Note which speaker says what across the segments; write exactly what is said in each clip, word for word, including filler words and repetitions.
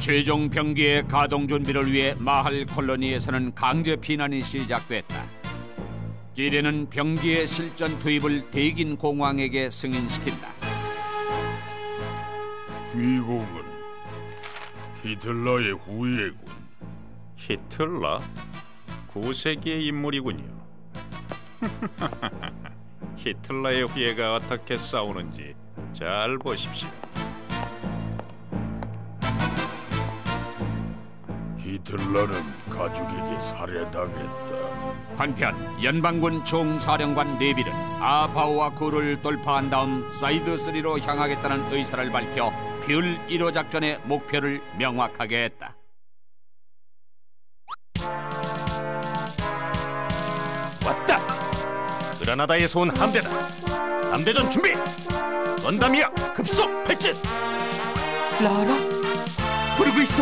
Speaker 1: 최종 병기의 가동 준비를 위해 마할 콜로니에서는 강제 피난이 시작됐다. 기레는 병기의 실전 투입을 대긴 공왕에게 승인시킨다.
Speaker 2: 주인공은 히틀러의 후예군.
Speaker 3: 히틀러? 구 세기의 인물이군요. 히틀러의 후예가 어떻게 싸우는지 잘 보십시오.
Speaker 2: 히틀러는 가족에게 살해당했다.
Speaker 1: 한편 연방군 총사령관 네빌은 아바오와 구를 돌파한 다음 사이드 쓰리로 향하겠다는 의사를 밝혀 별 일 호 작전의 목표를 명확하게 했다.
Speaker 4: 왔다! 그라나다에서 온 함대다. 함대전 준비! 건담이야 급속 발진!
Speaker 5: 라라? 부르고 있어!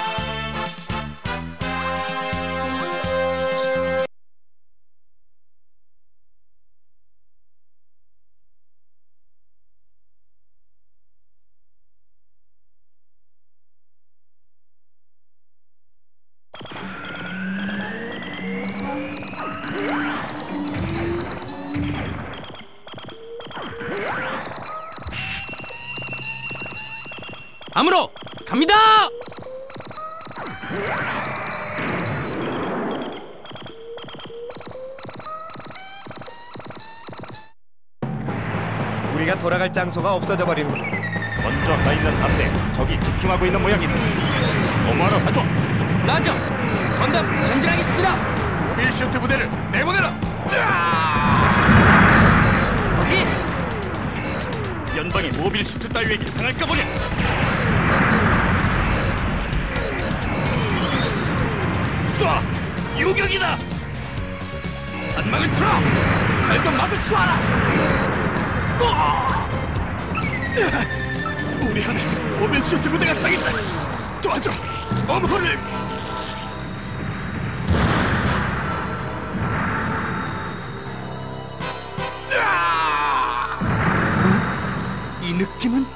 Speaker 6: 암으로 갑니다!
Speaker 4: 우리가 돌아갈 장소가 없어져 버린 것. 먼저 가 있는 함대 적이 집중하고 있는 모양이다. 어머하러 가줘.
Speaker 6: 라저, 건담 전진하겠습니다.
Speaker 4: 모빌 부대를 내보내라.
Speaker 6: 거기
Speaker 4: 연방이 모빌 슈트 따위에게 당할까 보냐. 쏴! 요격이다! 한방을 틀어! 살도 막을 쏴라! 우리 안에 모빌 슈트 부대가 당했다! 도와줘! 엄호를!
Speaker 5: 이 느낌은?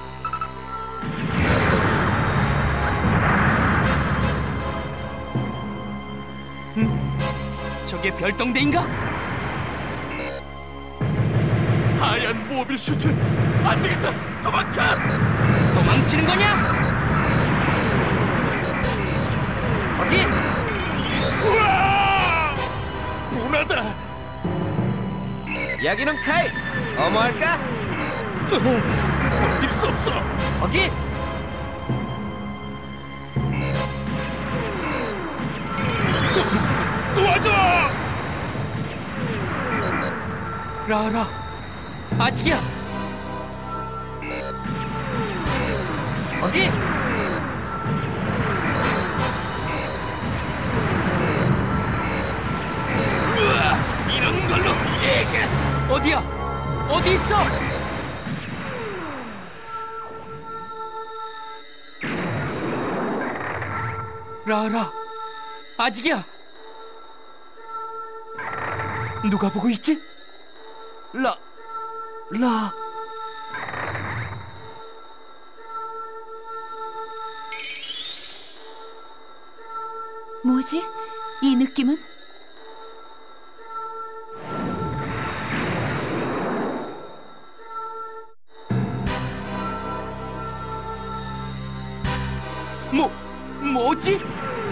Speaker 5: 음? 저게 별동대인가?
Speaker 4: 하얀 모빌 슈트! 안 되겠다! 도망쳐!
Speaker 6: 도망치는 거냐? 거기!
Speaker 4: 우와! 분하다!
Speaker 5: 여기는 카이! 어머할까?
Speaker 4: 버틸 수 없어!
Speaker 6: 거기!
Speaker 4: 도, 도와줘!
Speaker 5: 라라!
Speaker 6: 아직이야! 거기!
Speaker 4: 우와! 이런 걸로! 에게!
Speaker 6: 어디야? 어디 있어?
Speaker 5: 라라!
Speaker 6: 아직이야!
Speaker 5: 누가 보고 있지? 라... 라...
Speaker 7: 뭐지? 이 느낌은?
Speaker 5: 뭐... 뭐지?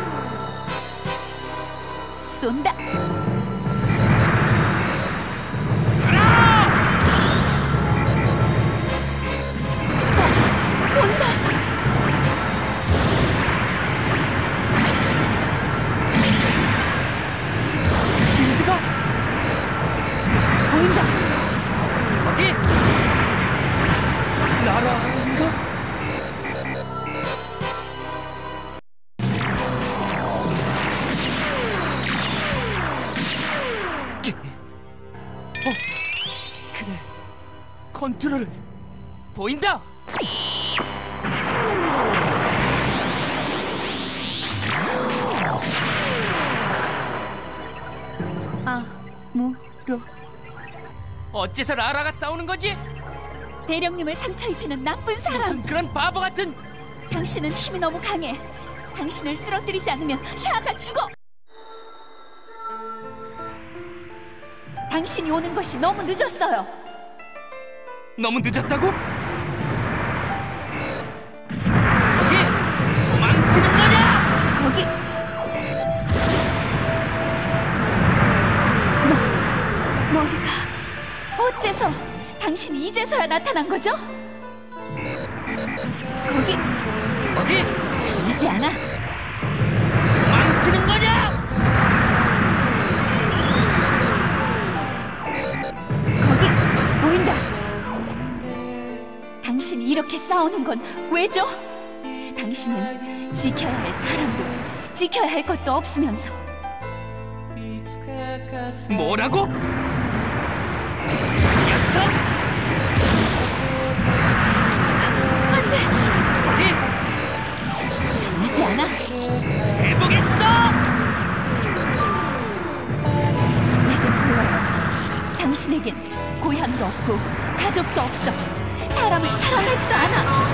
Speaker 7: 쏜다! 어, 온다!
Speaker 5: 실드가?
Speaker 7: 보인다!
Speaker 6: 거기!
Speaker 5: 라라인가? 어, 그래. 컨트롤
Speaker 6: 보인다!
Speaker 7: 아, 무, 로.
Speaker 6: 어째서 라라가 싸우는 거지?
Speaker 7: 대령님을 상처 입히는 나쁜 사람!
Speaker 6: 무슨 그런 바보 같은!
Speaker 7: 당신은 힘이 너무 강해. 당신을 쓰러뜨리지 않으면 샤가 죽어. 당신이 오는 것이 너무 늦었어요.
Speaker 6: 너무 늦었다고? 거기! 도망치는 거냐?
Speaker 7: 거기. 머, 머리가 어째서 당신이 이제서야 나타난 거죠? 거기.
Speaker 6: 거기!
Speaker 7: 보이지 않아?
Speaker 6: 도망치는 거냐?
Speaker 7: 거기 보인다. 당신이 이렇게 싸우는 건 왜죠? 당신은 지켜야 할 사람도 지켜야 할 것도 없으면서.
Speaker 6: 뭐라고? 녀석!
Speaker 7: 안돼.
Speaker 6: 거기!
Speaker 7: 보이지 않아?
Speaker 6: 해보겠어!
Speaker 7: 내겐 보여요. 당신에겐 고향도 없고 가족도 없어. 사람을 사랑하지도 않아.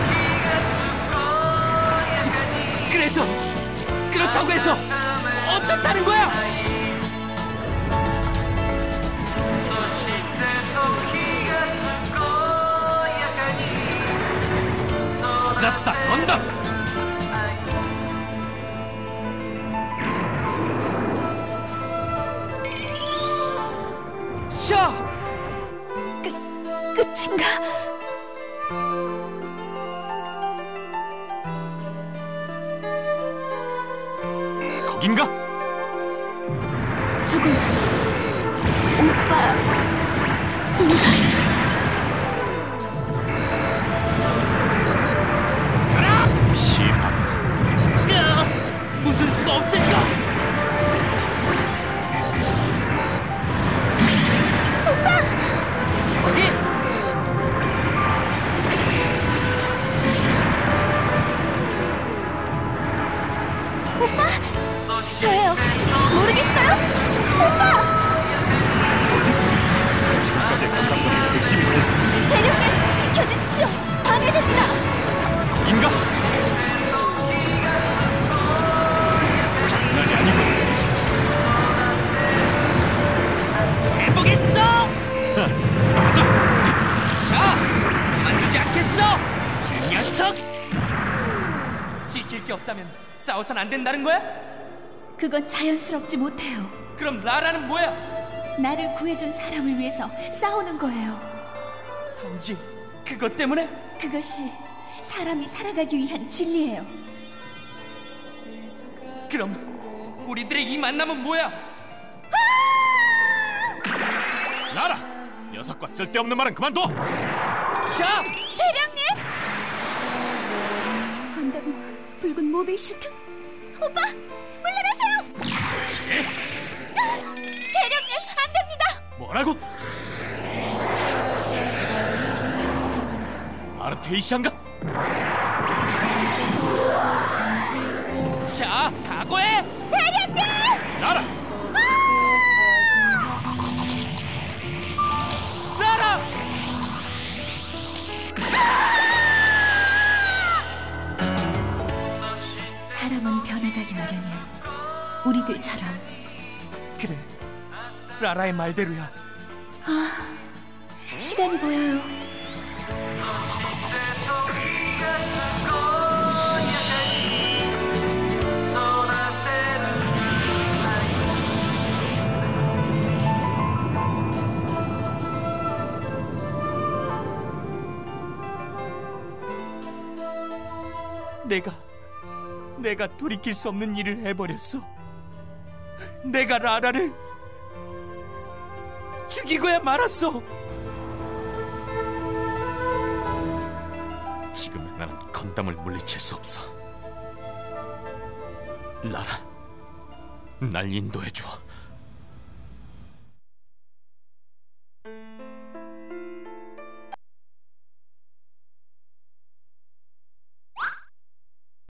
Speaker 6: 그래서 그렇다고 해서 어떻다는 거야?
Speaker 5: 찾았다, 건담!
Speaker 6: 샤!
Speaker 7: 끝인가?
Speaker 5: 거긴가?
Speaker 7: 저건 오빠인가?
Speaker 5: 피방.
Speaker 6: 야! 무슨 수가 없을까? 거기!
Speaker 7: 저예요. 모르겠어요? 오빠!
Speaker 4: 지금까지 건담군의 느낌이 들
Speaker 7: 대령님, 켜주십시오. 방해됩니다.
Speaker 5: 거긴가?
Speaker 4: 장난이 아니고
Speaker 6: 해보겠어! 맞아! 샤! 그만두지 않겠어! 이 녀석! 지킬 게 없다면 싸워선 안 된다는 거야?
Speaker 7: 그건 자연스럽지 못해요.
Speaker 6: 그럼 라라는 뭐야?
Speaker 7: 나를 구해준 사람을 위해서 싸우는 거예요.
Speaker 6: 단지 그것 때문에?
Speaker 7: 그것이 사람이 살아가기 위한 진리예요.
Speaker 6: 그럼 우리들의 이 만남은 뭐야?
Speaker 5: 라라! 녀석과 쓸데없는 말은 그만둬!
Speaker 6: 샤!
Speaker 7: 대령님! 건담 붉은 모빌 슈트. 오빠! 물러나세요! 대령님, 안 됩니다!
Speaker 5: 뭐라고? 아르테이시안가?
Speaker 6: 샤! 각오해!
Speaker 7: 대령님!
Speaker 5: 라라!
Speaker 6: 라라!
Speaker 7: 사람은 변해가기 마련이야. 우리들처럼.
Speaker 6: 그래, 라라의 말대로야.
Speaker 7: 시간이 보여요.
Speaker 6: 내가 내가 돌이킬 수 없는 일을 해버렸어. 내가 라라를 죽이고야 말았어.
Speaker 5: 지금의 나는 건담을 물리칠 수 없어. 라라, 날 인도해줘.